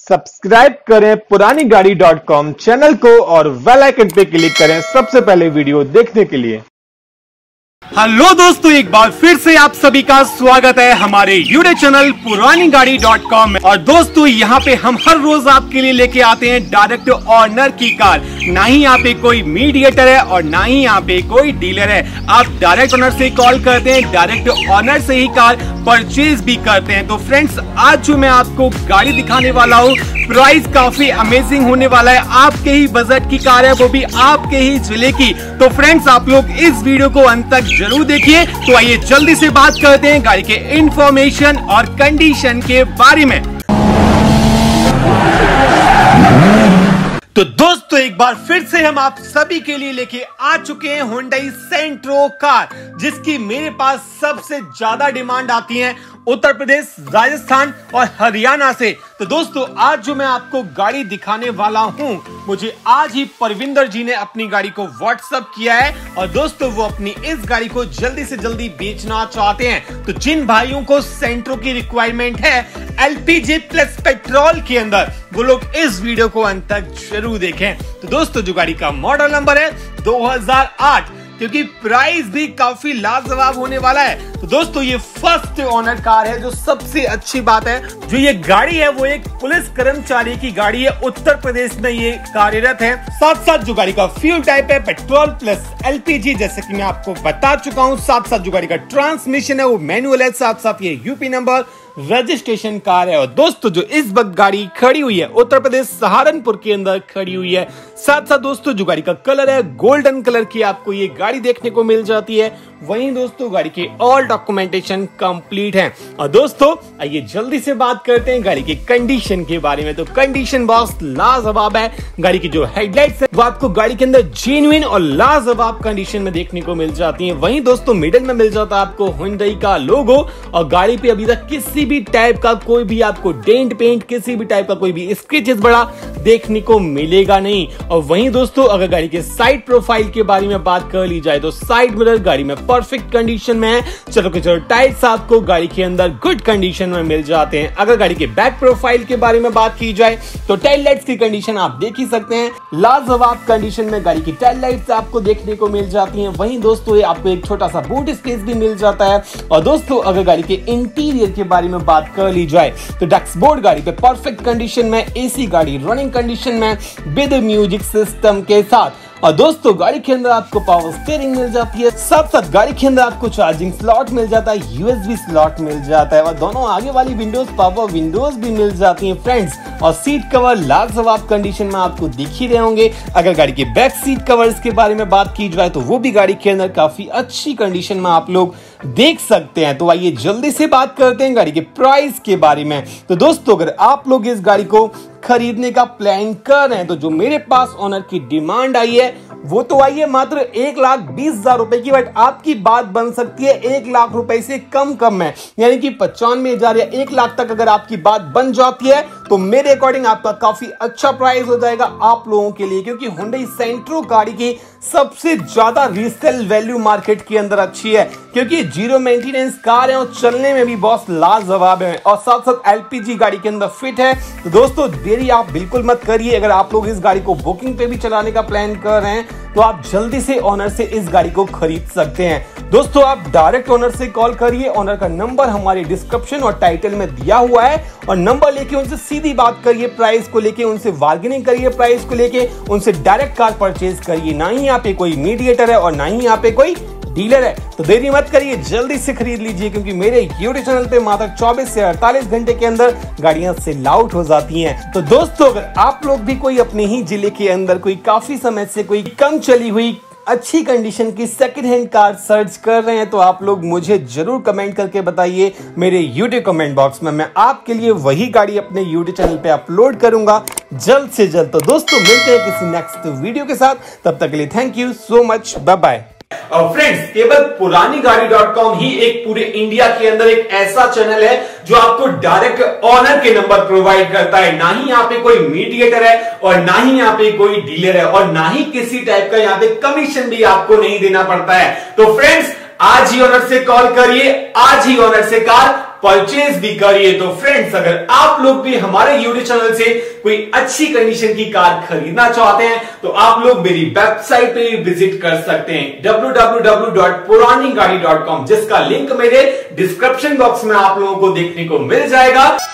Subscribe करें पुरानीगाड़ी.com channel को और बेल आइकन पे क्लिक करें सबसे पहले वीडियो देखने के लिए। हेलो दोस्तों, एक बार फिर से आप सभी का स्वागत है हमारे यूट्यूब चैनल पुरानीगाड़ी.com में। और दोस्तों, यहाँ पे हम हर रोज आपके लिए लेके आते हैं डायरेक्ट ऑनर की कार। ना ही यहाँ पे कोई मीडिएटर है और ना ही यहाँ पे कोई डीलर है। आप डायरेक्ट ऑनर से कॉल करते हैं, डायरेक्ट ऑनर से ही कार परचेज भी करते हैं। तो फ्रेंड्स, आज जो मैं आपको गाड़ी दिखाने वाला हूँ, प्राइस काफी अमेजिंग होने वाला है। आपके ही बजट की कार है, वो भी आपके ही जिले की। तो फ्रेंड्स, आप लोग इस वीडियो को अंत तक जरूर देखिए। तो आइए जल्दी से बात करते हैं गाड़ी के इंफॉर्मेशन और कंडीशन के बारे में। तो दोस्तों, एक बार फिर से हम आप सभी के लिए लेके आ चुके हैं Hyundai सेंट्रो कार, जिसकी मेरे पास सबसे ज्यादा डिमांड आती है उत्तर प्रदेश, राजस्थान और हरियाणा से। तो दोस्तों, आज जो मैं आपको गाड़ी दिखाने वाला हूं, मुझे आज ही परविंदर जी ने अपनी गाड़ी को व्हाट्सएप किया है। और दोस्तों, वो अपनी इस गाड़ी को जल्दी से जल्दी बेचना चाहते हैं। तो जिन भाइयों को सेंट्रो की रिक्वायरमेंट है LPG प्लस पेट्रोल के अंदर, वो लोग इस वीडियो को अंत तक जरूर देखें। तो दोस्तों, जो गाड़ी का मॉडल नंबर है 2008, क्योंकि प्राइस भी काफी लाजवाब होने वाला है। तो दोस्तों, ये फर्स्ट ओनर कार है। जो सबसे अच्छी बात है, जो ये गाड़ी है वो एक पुलिस कर्मचारी की गाड़ी है, उत्तर प्रदेश में ये कार्यरत है। साथ साथ जो गाड़ी का फ्यूल टाइप है पेट्रोल प्लस LPG, जैसे कि मैं आपको बता चुका हूँ। साथ साथ जो गाड़ी का ट्रांसमिशन है वो मैनुअल है। साथ साथ ये यूपी नंबर रजिस्ट्रेशन कार है। और दोस्तों, जो इस वक्त गाड़ी खड़ी हुई है उत्तर प्रदेश सहारनपुर के अंदर खड़ी हुई है। साथ साथ दोस्तों, जो गाड़ी का कलर है गोल्डन कलर की आपको ये गाड़ी देखने को मिल जाती है। वहीं दोस्तों, गाड़ी के ऑल डॉक्यूमेंटेशन कंप्लीट है। और दोस्तों, आइए जल्दी से बात करते हैं गाड़ी की कंडीशन के बारे में। तो कंडीशन बॉस लाजवाब है। गाड़ी की जो हेडलाइट्स है वो आपको गाड़ी के अंदर जेन्युइन और लाजवाब कंडीशन में देखने को मिल जाती है। वहीं दोस्तों, मिडिल में मिल जाता है आपको Hyundai का लोगो। और गाड़ी पे अभी तक किसी भी टाइप का कोई भी आपको डेंट पेंट, किसी भी टाइप का कोई भी स्क्रैचेस बड़ा देखने को मिलेगा नहीं। और वहीं दोस्तों, अगर गाड़ी के साइड प्रोफाइल के बारे में बात कर ली जाए तो साइड मिरर गाड़ी में परफेक्ट कंडीशन में है। चलो के चलो, टायर्स आपको गाड़ी के अंदर गुड कंडीशन में मिल जाते हैं। अगर गाड़ी के बैक प्रोफाइल के बारे में बात की जाए तो टेल लाइट्स की कंडीशन आप देख ही सकते हैं। लाजवाब कंडीशन में गाड़ी की टेल लाइट्स आपको देखने को मिल जाती हैं। वहीं दोस्तों, आपको एक छोटा सा बूट स्पेस भी मिल जाता है। और दोस्तों, अगर गाड़ी के इंटीरियर के बारे में बात कर ली जाए तो डैशबोर्ड गाड़ी पे परफेक्ट कंडीशन में, AC गाड़ी रनिंग कंडीशन में विद म्यूजिक सिस्टम के साथ। और दोस्तों, गाड़ी के अंदर आपको पावर स्टीयरिंग मिल जाती है। साथ साथ गाड़ी के अंदर आपको चार्जिंग स्लॉट मिल जाता है, USB स्लॉट मिल जाता है। और दोनों आगे वाली विंडोज पावर विंडोज भी मिल जाती हैं फ्रेंड्स। और सीट कवर लाजवाब कंडीशन में आपको दिख ही रहे होंगे। अगर गाड़ी के बैक सीट कवर्स के बारे में बात की जाए तो वो भी गाड़ी के अंदर काफी अच्छी कंडीशन में आप लोग देख सकते हैं। तो आइए जल्दी से बात करते हैं गाड़ी के प्राइस के बारे में। तो दोस्तों, अगर आप लोग इस गाड़ी को खरीदने का प्लान कर रहे हैं तो जो मेरे पास ओनर की डिमांड आई है वो तो आई है मात्र 1,20,000 रुपए की। बट आपकी बात बन सकती है 1 लाख रुपए से कम में, यानी कि 95,000 या 1 लाख तक अगर आपकी बात बन जाती है तो मेरे अकॉर्डिंग आपका काफी अच्छा प्राइस हो जाएगा आप लोगों के लिए। क्योंकि Hyundai सेंट्रो गाड़ी की सबसे ज्यादा रीसेल वैल्यू मार्केट के अंदर अच्छी है, क्योंकि जीरो मेंटेनेंस कार है और चलने में भी बहुत लाजवाब है। और साथ साथ LPG गाड़ी के अंदर फिट है। तो दोस्तों, देरी आप बिल्कुल मत करिए। अगर आप लोग इस गाड़ी को बुकिंग पे भी चलाने का प्लान कर रहे हैं तो आप जल्दी से ओनर से इस गाड़ी को खरीद सकते हैं। दोस्तों, आप डायरेक्ट ओनर से कॉल करिए। ओनर का नंबर हमारे डिस्क्रिप्शन और टाइटल में दिया हुआ है। और नंबर लेके उनसे सीधी बात करिए, प्राइस को लेके उनसे बार्गेनिंग करिए, प्राइस को लेके उनसे डायरेक्ट कार परचेज करिए। ना ही यहाँ पे कोई मीडिएटर है और ना ही यहाँ पे कोई डीलर है। तो देरी मत करिए, जल्दी से खरीद लीजिए। क्योंकि मेरे यूट्यूब चैनल पे मात्र 24 से 48 घंटे के अंदर गाड़ियां सेल आउट हो जाती हैं। तो दोस्तों, अगर आप लोग भी कोई अपने ही जिले के अंदर कोई काफी समय से कोई कम चली हुई अच्छी कंडीशन की सेकंड हैंड कार सर्च कर रहे हैं तो आप लोग मुझे जरूर कमेंट करके बताइए मेरे यूट्यूब कमेंट बॉक्स में। मैं आपके लिए वही गाड़ी अपने यूट्यूब चैनल पे अपलोड करूंगा जल्द से जल्द। तो दोस्तों, मिलते हैं किसी नेक्स्ट वीडियो के साथ। तब तक के लिए thank you so much, bye bye. और फ्रेंड्स, केवल पुरानीगाड़ी.com ही एक पूरे इंडिया के अंदर एक ऐसा चैनल है जो आपको डायरेक्ट ऑनर के नंबर प्रोवाइड करता है। ना ही यहाँ पे कोई मीडिएटर है और ना ही यहाँ पे कोई डीलर है और ना ही किसी टाइप का यहाँ पे कमीशन भी आपको नहीं देना पड़ता है। तो फ्रेंड्स, आज ही ऑनर से कॉल करिए, आज ही ऑनर से कार परचेज भी करिए। तो फ्रेंड्स, अगर आप लोग भी हमारे यूट्यूब चैनल से कोई अच्छी कंडीशन की कार खरीदना चाहते हैं तो आप लोग मेरी वेबसाइट पे विजिट कर सकते हैं www.puranigaadi.com, जिसका लिंक मेरे डिस्क्रिप्शन बॉक्स में आप लोगों को देखने को मिल जाएगा।